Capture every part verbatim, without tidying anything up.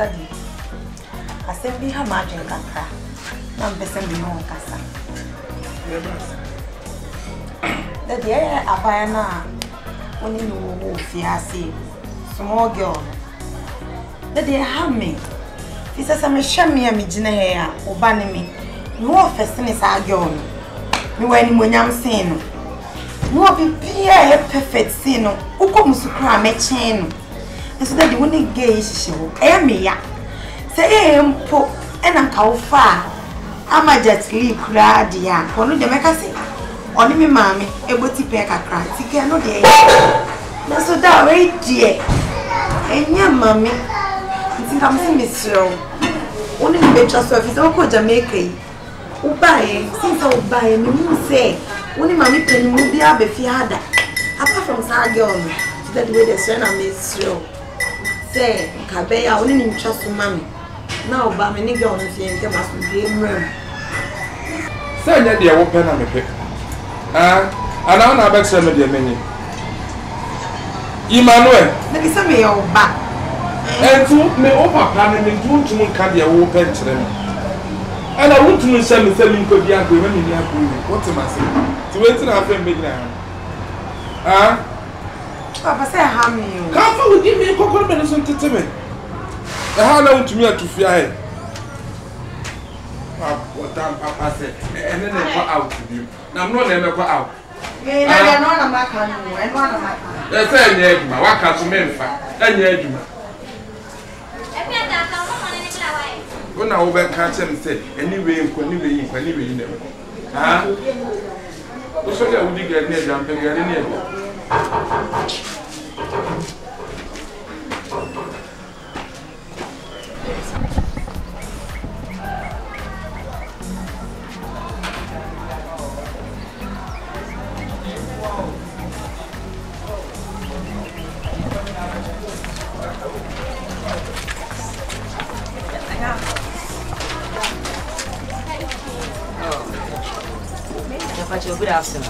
Daddy, I said, be her margin can cry. I'm beside me on Cassa. Daddy, I buy now. When you know, fiancé, small girl. Daddy, have me. He says, I'm a shammy, I'm a dinner, or banning me. No first is our girl. Me when I'm saying. No, be a perfect sin. Who comes to cry, my chain. And so that you wouldn't gauge show. Eh, me, ya. Say, I'm poor, and I'm how far. I'm a jet leave, crowd, ya. One of the Macassi. Only me, mammy, able to pay a cry. She cannot day. That's so that way, dear. And yeah, mammy. It's something, Miss Joe. Only the better office, Uncle Jamaica. Who buy, since I buy, me say. Only mammy can move the abbey fiada. Apart from Sargon, that way the son of Miss Joe. Say, Cabea only in trust to mammy. Now, by my nigger on the same game as we game room. Say that they open on the pick. Ah, and I'm not better than the many. Emmanuel, let me say me your back. And to me over planning and do to me can be open to them. And I want to send me selling could be angry when you are going. What am I saying? To wait till I feel midnight. Ah, Papa say, how me you? Come forward, give me a cocoa medicine to me. The how long to me to fear. What time Papa said, and then they go out to you. Now, I'm not never go out. I don't know my country, and one of my country. Let's say, my work out to men, and yet you. When I over catch and say, anyway, anyway, anyway, you never. Ah, what's what would you get near jumping in here? Good afternoon.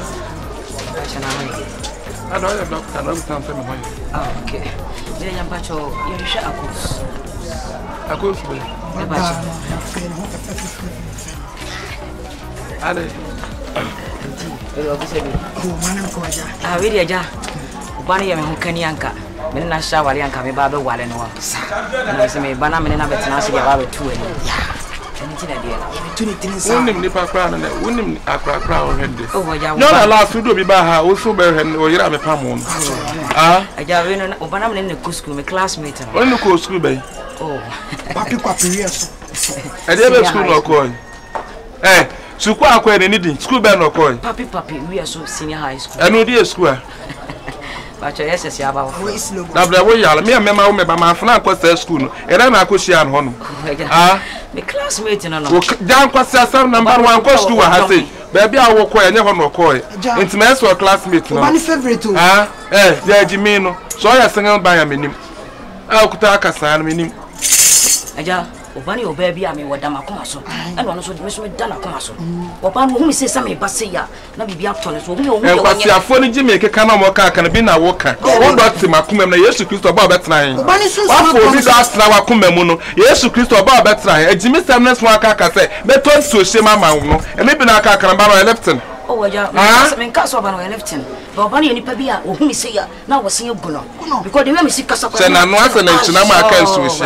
I don't have doctor, I don't stand for me. Oh, okay. Then I'm back to you. Shut up. I go for it. I really are. Bunny and Kenyanka. Men na shower yanka me baba wale no. Na se me bana me na betena se ya ba two ani. Anything I do. Wonim nipa kra na wonim akra kra o hende. No na last we do bi ba ha wo so be hende o yira me pam on. Ah, aja we no obana me na go school me classmate. When you go school be? Oh. Papi papi yes. E dey be school no ko. Eh, school akwa ni need school be no ko. Papi papi we are so senior high school. E no dey school. But yes yes ya ba wo. Na bra wo yala me me ma wo me ba ma fana akwa school no. E na akosia no ho no. Ah. My classmate no no. Jan kwasi asam number one ko school ha say. Baby a wo ko enye ho no ko. Intimacy for classmate no. One favorite o. Ah, eh, ya jimi no. So ya single by am nim. Ah, kuta akasa no nim. Aja, obani o baby a me woda makoma so. E no no so me so me da na koma so. Oba no hu me say say me ba say ya. Na bibia to ne so hu me hu. E kwasi afo ni jimi keka na mo ka kan bi na wo ka. Wo do ti makoma na Yesu Kristo ba obetena hin. Obani so so. Wa fo bi da asna wa koma mu no. Yesu Kristo ba obetena hin. Ejimi semnes mo aka ka say be to so shema ma no. E me bi na aka kan ba no leftin. Oh, yeah, I'm castle by lifting. But Bonnie and Pabia, whom is here now was seeing Guno. Because the women see Casa. Then I'm not an Chinama cancer.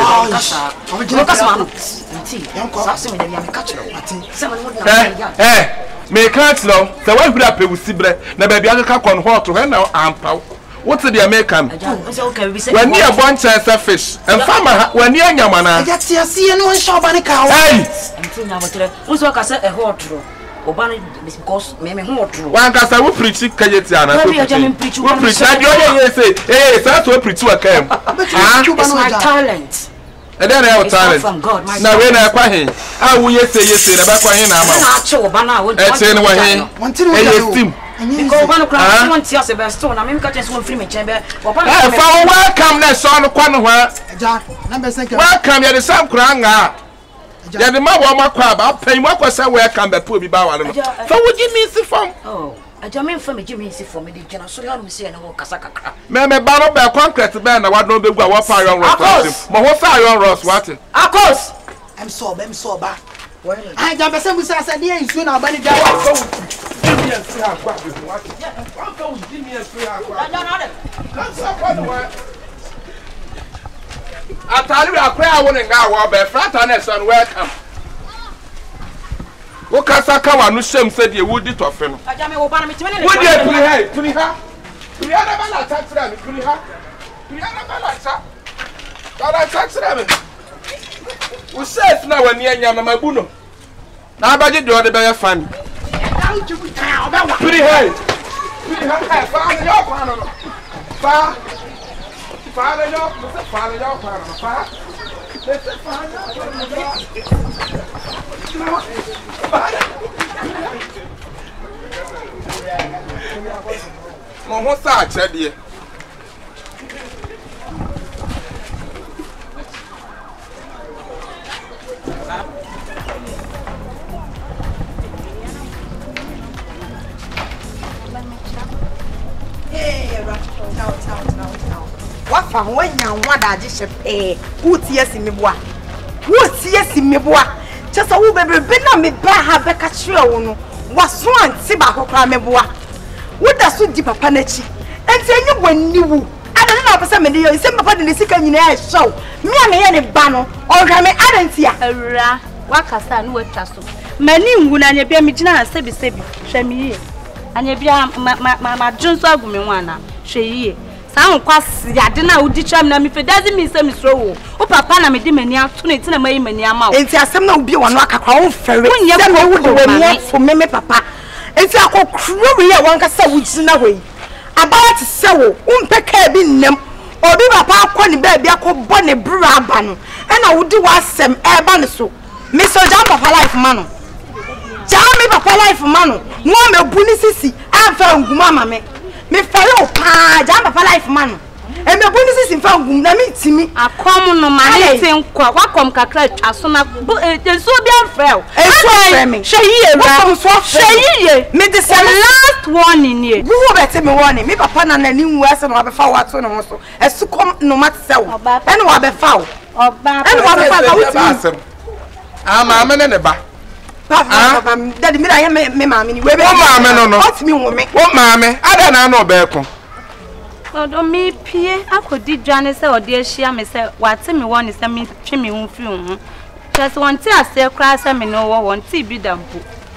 Eh, may can't know. The one who appear with Sibre, never be able to come on hot to her now. What's the American? When you have one chance of fish, and farmer when you're Yamana, I see you know, shop on a cow. Hey, who's what I said a hot room. Obani because me me ho true. Wan ka sa wo preach kayetiana so preach. Wo preach na dio ye say, eh, sa so preach wa kam. Ah, it's my talent. E dey na your talent. Na we na kwa hin. Ah, wo ye say ye say na ba kwa hin na ama. Na ache oba na wo. E say no wa hin. E ye steam. Because one cry want to see best stone. Na me ka chance one free me chamber. Oba na. Eh, fa welcome na so no kwa no ha. Ja, na be say welcome ya the sam kra nga. Ya the ma wo makwa ba pen mo kwasa welcome be po bi ba wale no. So wo give me si form. Oh. Ajamin for me Jimmy for me the general so you say na wo kasa kakra. Me me ba no be concrete be na wa don be gua wa pa iron ross. Mo ho fa iron ross what? Of course. I'm so I'm so ba. I jam person we say dey nsuo na ba ni da wa so. Give me a free aqua be what? One go give me a free aqua. No no no. Come so kwa no. Atari akwa a wo ne nga wo be frata na son welcome. Wo kasa ka wa no shem se de wudi tofe no. Ajame wo ba na me timi ne. Wudi e kuri ha, kuri ha. Kuri ha na ba la ta tra me, kuri ha. Kuri ha na ba la ta. Ba la ta tra me. Wo safe na wani anya na mabu no. Na abaje de o de be ya fan. Kuri ha. Kuri ha fa na yo kwa no. Fa. Fa na yo, fa na yo kwa no. Fa. Let's fa na yo. Mo ho sa achede. Eh, ra. Tao tao tao tao. Wa fa ho nya nwa da age hye eh. Wo tie si meboa. Wo tie si meboa. Chesa wo bebebe na me ba ha be ka kire wo no waso anti ba kokra meboa wo da so di papa na chi enti enyi bonni wu ada na pesa me de yo ise papa de sika nyina e show me a me ye ne ba no onhwa me adanti a awura wakasa no watwa so mani ngu na anya bia me gina ha sebi sebi hwe me ye anya bia ma ma ma dwonso agume ho ana hwe ye sa nkwasi ade na udi twam na me fe doesn't mean say me so wo o papa na me de mani ato na tina mai mani ama wo enti asem na obi wano akakwa wo fere se me wo de wani fo me me papa enti akokro we ye wanka sa wo gina we abaya te se wo umpeka bi nnem obi papa akọ ni ba bi akọbọ ne bra aba no e na wo di wasem e ba ne so me so jam papa life ma no jam me papa life ma no mo me bu ni sisi afa nguma ma me me fare o pa jam papa life ma no e me bu ni sisi fa ngum na me timi akom no ma ne tin kwa wakom kakra twaso na enso bi afrel enso afre me hwe yiye ra hwe yiye me de se last warning ye wo wo bete me warning me papa na na ni nwu ase no abefa wato no ho so esu kom no mat se wo e no abefa wo oba e no abefa ka wuti ah maame ne ne ba papa papa daddy me da me me maame ni we be wo maame no no otimi wo me wo maame ada na na obeko odo mi pie akodi dwane se ode ahia me se wate me won se me twe me hu fi hu just want to ase kra se me no wo want bi dampo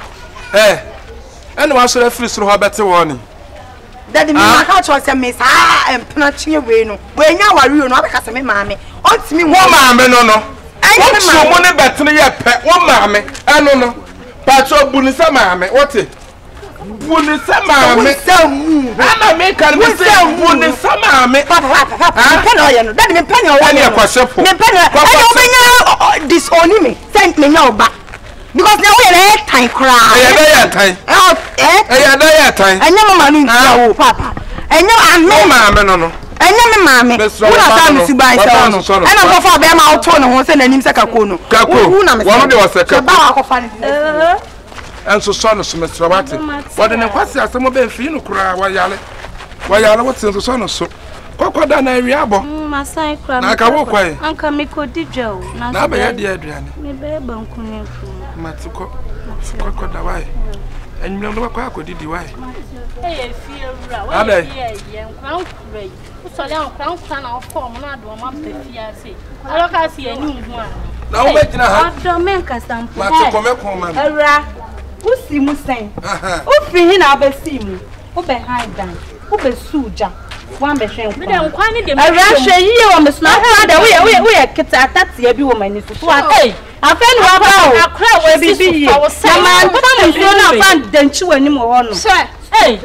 eh ene wa so refri soro ho bete woni daddy me ma ka cho se me sa empna twe we no we nya wari no abeka se me maame otimi wo maame no no wo so mo ne bete ne ye pe wo maame eno no patro bu ni se maame wote Buni sama me samu ana me kan me say buni sama me papa papa papa pen o ye no daddy me pen o ye me kwasefo me pen e o benya disown me send me nya oba because na we ye time cry e ye da ye time eh e ye da ye time enya mama nu ntia wo papa enya ame mama me no no enya me mama una ta me si bai se no ena ko fa be ma auto no ho se nanim se kako no una me wono de waseka ba akọfa ni eh enso so no semester wate wode ne kwase asemo be mfi no kura wayale wayale wote enso so no so kokoda na wi abo masai kra na ka wo kwai anka me ko dijwa na na be ya de aduane me be ba nkunu fu matiko kokoda wai enwem no kwa akodidi wai eh fie wura wa ye ye nkran kura yi usole nkran kura na form na do ma pefia se aloka se ani hu a na wo begina ha do men kasampo matiko me ko ma awura usi mu sen ufi hi na abesi mu ube haidan ube suja wan be hwen me de nkwa ne de awura hwe yiye wo mesuna ha da we we we keta atati abi wo mani so so akai afeni wa ba o akra wo bibi na man papa mu so na fan danchi wani mo ho no eh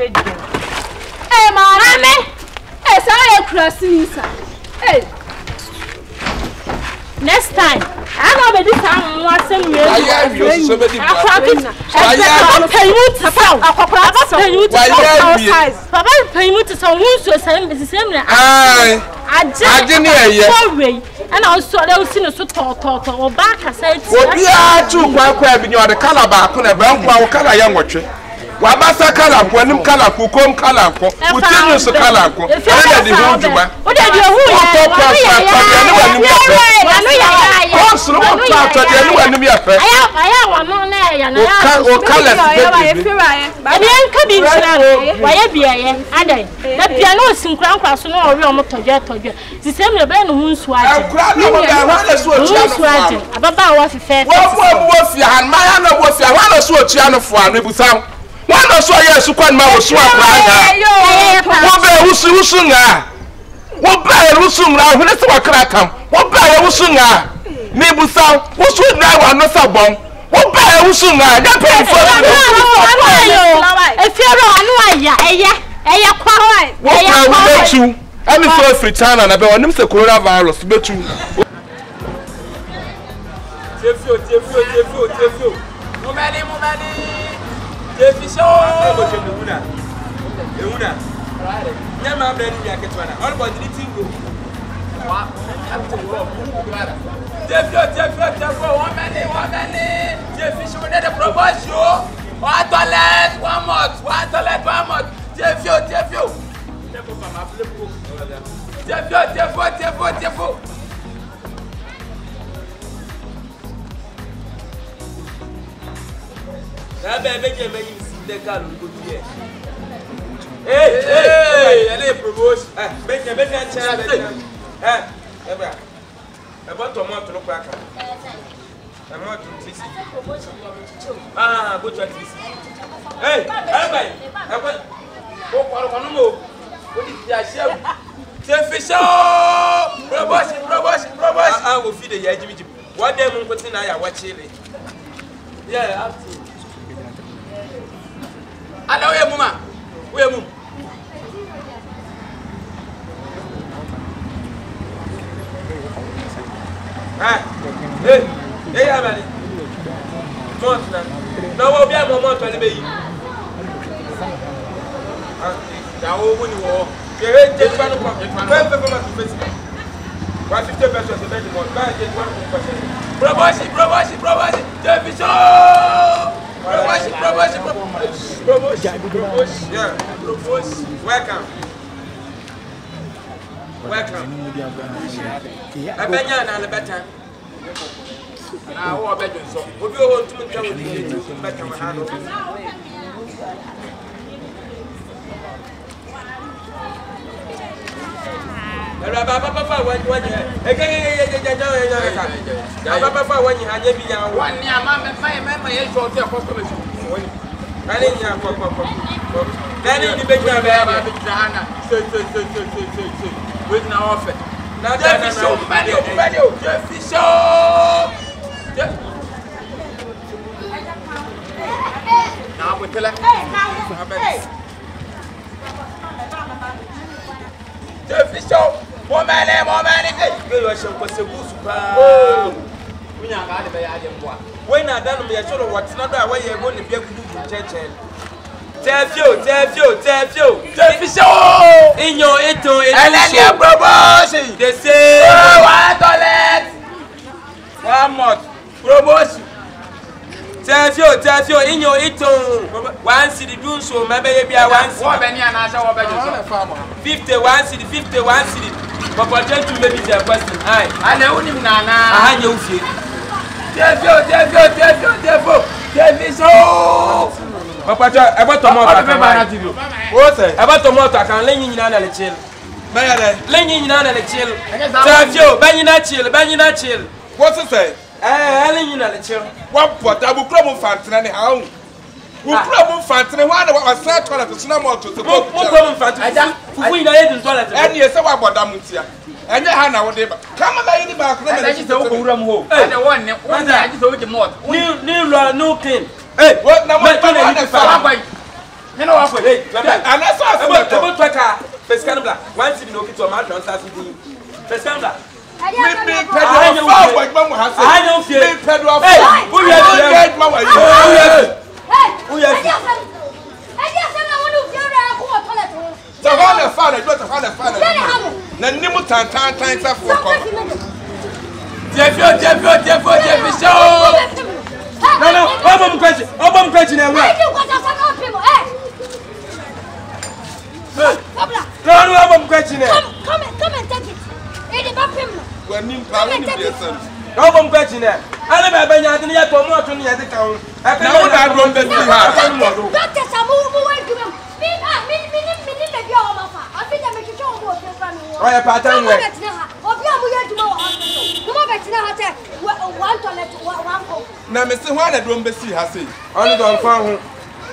eh ma ame eh sa ya kura sinisa eh next time I know be this time one same way aya wi so be di akwa bi aya pay you to sell akwa pay you to sell papa pay you to sell won so same be same na ai aje ni eye sorry and also they see no so to to to oba ka say obi a tu kwa kwa bi ni o de kala ba ko na ba nkwa wo kala ya nwotwe Wabasa kala ko nim kala ko kom kala ko. Utinu so kala ko. E na di hu djuma. O de di hu ya. To ko sa to de ni wanu ya fe. Wanu ya. Ko suru ko to to de ni wanu ya fe. Aya aya wanu na ya na. O kala se be. E bi enka bi nchira no. Wa ye bia ye. Adai. Na bia no sinkura nkwa so no ori o mo toje toje. Ti se me be no hu nsu aje. Nkura na mo ga wa na so ochia no. Ababa wa fefe. Wo wo wo fi han ma ya na wo fi wa na so ochia no fo anu ebusan. One so yes, you can't know so what bear who soon are. What bear who soon are when it's a crack come. What bear who soon are. Neighbor sound, what should now are not so bomb. What bear who soon are. That pay for if you're on wire, eh, eh, quite. What I will you? I'm a first return and about them the coronavirus, but you. Tefio, tefio, tefio, tefio. Mumani, mumani. Defisho. Euna. Euna. Nyama brand ni aketwana. All about the tingo. Wa. Defio, defio, defio. One minute, one minute. Defisho we need a promotion. One toilet, one month. One toilet, one month. Defio, defio. Defio mama flepo. Defio, defio, defio, defio. That baby can make you see the car go to here. Hey, hey, hey, hey, promotion. Eh, make a make a chance. Eh, Ebra. About tomato no cracker. I'm not to this. Ah, go to this. Hey, everybody. Everybody. Go for no more. What is the share? Selfish. Promotion, promotion, promotion. I will feed the Yaji. What them on putting I watch it. Yeah, after. Ada we muma. We mum. Ah. Eh. Eh abali. Mont na. Na wo bia mo mont le beyi. Ah, da wo mu ni wo. Ye he je fa no kwa. Fa fa fa ma tu fesi. one fifty pesos e be di mo. Ba je one percent. Promotion, promotion, promotion. Division. Promotion, promotion, promotion, promotion, promotion, yeah, promotion. Welcome, welcome. Abenya na lebeta. Na wo obedo so. Obi o ntum ntam odi edi mbeta wa na no. Ela baba papa wani wani. Ege ege ege ege ege. Baba papa wani hanye bi ya wo. Wani ama me fa me me ye short e customer so. Wani. Nani nya ko ko ko. Nani ni be nya be ba be jana. Se se se se se se se. Wait na offer. Na da na na. Badi o badi o. Je fisho. Je. Na mo tele. Hey. Je fisho. Momene, momene, eh, we were showing us a goose. Oh, we are not a bad boy. When I done me, I should have what's not that way you're going to be able to do church. Tell you, tell you, tell you, tell you, in your eto, and then your promotion. They say, oh, one toilet, one month promotion. Tell you, tell you, in your eto, one city do so, maybe you be a one city. Fifty-one city, fifty-one city. Papa, tell you maybe the question. Aye, I know him, Nana. I know you. Tell you, tell you, tell you, tell you, tell me so. Papa, about tomato. What's it? About tomato, I can lay in Nana chill. Lay in Nana chill. Tell you, Banana chill, Banana chill. What's it say? Eh, lay in Nana chill. What what? I will crumble fancy anyhow. We problem fancy. Why do I start to the cinema to the book? What problem fancy? I don't. We know the toilet. And yes, I want Damutia. And the Hannah would come on in the back. I just don't go home. And the one, one day I just told you more. New, new, no king. Hey, what now? What can I do? You know what? And that's all about Taka. Pescana, once you know it's a matter of Saturday. Pescana. I don't feel Pedro. Hey, who you have? Hey, yes. I just said I want to hear a toilet. The one father, not the father, father. Nanimu tan tan tan for. Jeffio, Jeffio, Jeffio, Jeffio. No, no, open question. Open question and what? No, no, open question. Come, come and come and take it. It is not criminal. When you come in the son. Open question. I never been out in the more to the account. I can't go back from the doctor. Some who went to him. Me, me, me, me, me, me, your mother. I think I make you show more than one. I part time. One toilet, one home. Now, Mister Juana don't be see her say. Only don't find home.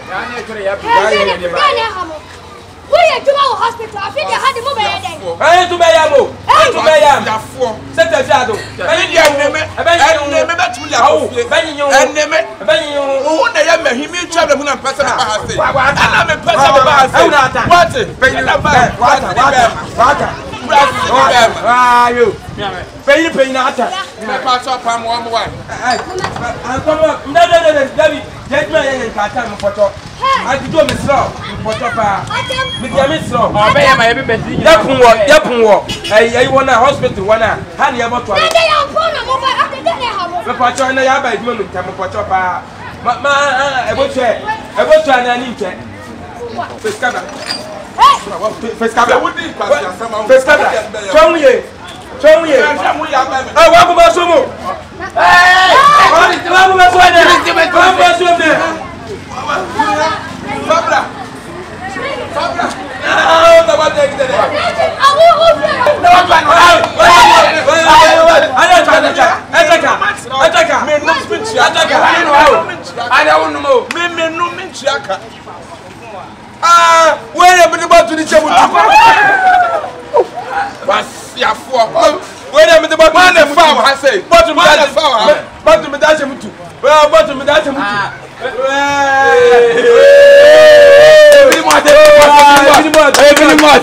Who are you to our hospital? I think you had the mobile day. I to buy a move. I to buy a four. Set a shadow. I need you. I bet you never met me. Oh, Benny, you and never. Benny, you own the young man. He meets travel when I'm person of our state. I'm a person of our state. What's it? Benny, water, water. Ah, you. Pay pay not. My pass up on one way. I come up. No, no, no, David. Get my and Katam photo. I do Miss Law. Photo. Miss Miss Law. I pay my everybody. Yapun walk, Yapun walk. I want a hospital. One, honey, about what? They are born after that. The photo and I have a moment. I'm a photo. Ma, I will check. I will try and need check. First cover. First cover. First cover. Show me. Show me. I want to go sumo. Hey! I want to go sumo. I want to go sumo. Fabra. Fabra. Ah, the one day today. I will hold you. No one. I don't try to check. Attack. Attack. Me no speech. Attack. I don't know. Me me no me check. Ah, where am I about to the table? Was ya for? Where am I about to the farm? I say, but to me that farm, but to me that you too. Well, but to me that you too. Every month, every month, every month,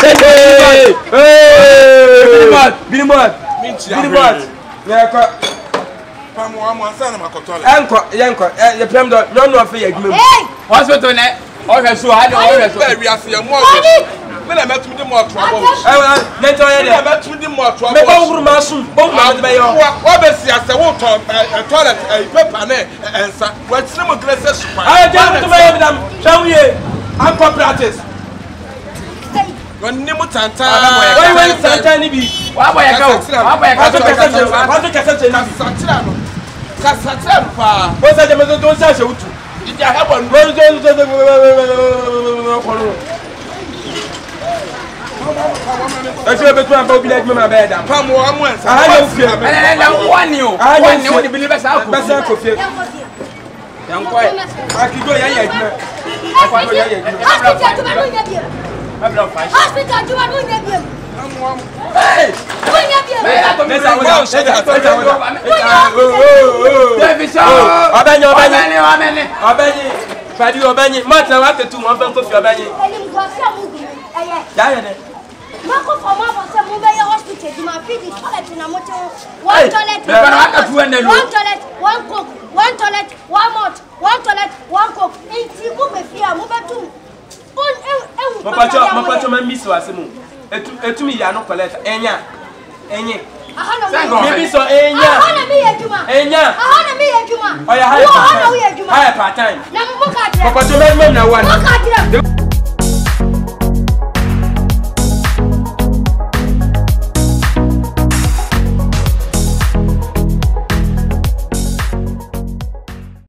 every month, every month, every month. Yeah, come on, son of my control. Uncle, uncle, you pay them. You know if you give me. Hospital net. Okay, so I know where we are seeing more. When I met with the more trouble, let I met with the more trouble. Over my soon, both my mayor. What is the water, a toilet, a paper, and what's the more glasses? I tell you to my madam, show me. I'm for practice. When Nimutanta, why went Santani be? Why I go? Why I go? What's the Cassandra? Cassandra, what's the matter? Don't say so. I have one. I feel better about being my bed. Come on, once. I don't want you. I want you to believe us out. Better coffee. Young quiet. I can go. Hospital to my Hey! Fadi obanye mata wake tu mo ben kofi obanye elim go fi amugu eye ya ye de mako for ma for say mo be hospital di ma feed the toilet na mo te one toilet one toilet one coke one toilet one mouth one toilet one coke enti go be fi am mo be tu on e mo pacho mo pacho ma miss wa se mo etu etu mi ya no toilet enya enye maybe so enya ahana mi yejuma enya ahana mi yejuma oya ha ha part time na mo ka dire papa to me na one mo ka dire